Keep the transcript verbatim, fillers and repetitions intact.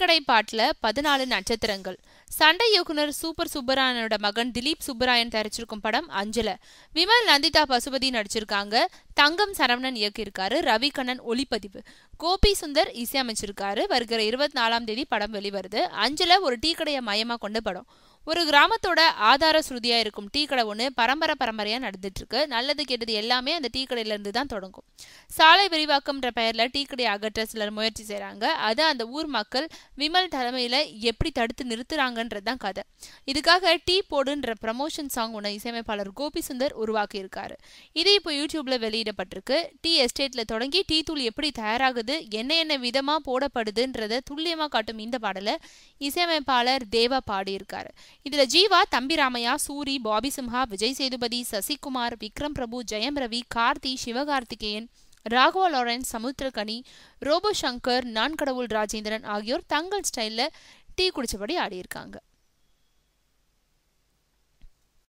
டீக்கடை பாட்டுல பதினாலு நட்சத்திரங்கள். சண்டை இயக்குனர் சூப்பர் சுப்பராயனோட மகன் திலீப் சுப்பராயன் தயாரிச்சிருக்கும் படம் அஞ்சல. விமல் நந்திதா பசுபதி நடிச்சிருக்காங்க. தங்கம் சரவணன் இயக்கியிருக்காரு. ரவிகண்ணன் ஒளிப்பதிவு. கோபி சுந்தர் இசையமைச்சிருக்காரு. வருகிற இருபத்தி நாலாம் தேதி படம் வெளிவருது. அஞ்சல ஒரு டீக்கடையை மையமா கொண்ட படம். ஒரு கிராமத்தோட ஆதார ஸ்ருதியா இருக்கும் டீ கடை ஒன்று பரம்பரை பரம்பரையா நடந்துட்டு இருக்கு. நல்லது கெட்டது எல்லாமே அந்த டீ கடையில இருந்து தான் தொடங்கும். சாலை விரிவாக்கம்ன்ற பெயர்ல டீ கடையை அகற்ற சிலர் முயற்சி செய்யறாங்க. அதை அந்த ஊர் மக்கள் விமல் தலைமையில எப்படி தடுத்து நிறுத்துறாங்கன்றதுதான் கதை. இதுக்காக டீ போடுன்ற ப்ரமோஷன் சாங் ஒன்று இசையமைப்பாளர் கோபி சுந்தர் உருவாக்கி இருக்காரு. இது இப்போ யூடியூப்ல வெளியிடப்பட்டிருக்கு. டீ எஸ்டேட்ல தொடங்கி டீ தூள் எப்படி தயாராகுது, என்ன என்ன விதமா போடப்படுதுன்றத துல்லியமா காட்டும் இந்த பாடலை இசையமைப்பாளர் தேவா பாடியிருக்காரு. இதுல ஜீவா, தம்பி ராமையா, சூரி, பாபி சிம்ஹா, விஜய் சேதுபதி, சசிகுமார், விக்ரம் பிரபு, ஜெயம் ரவி, கார்த்தி, சிவகார்த்திகேயன், ராகவா லாரன்ஸ், சமுத்திரகனி, ரோபோ சங்கர், நான் கடவுள் ராஜேந்திரன் ஆகியோர் தங்கள் ஸ்டைல்ல டீ குடிச்சபடி ஆடியிருக்காங்க.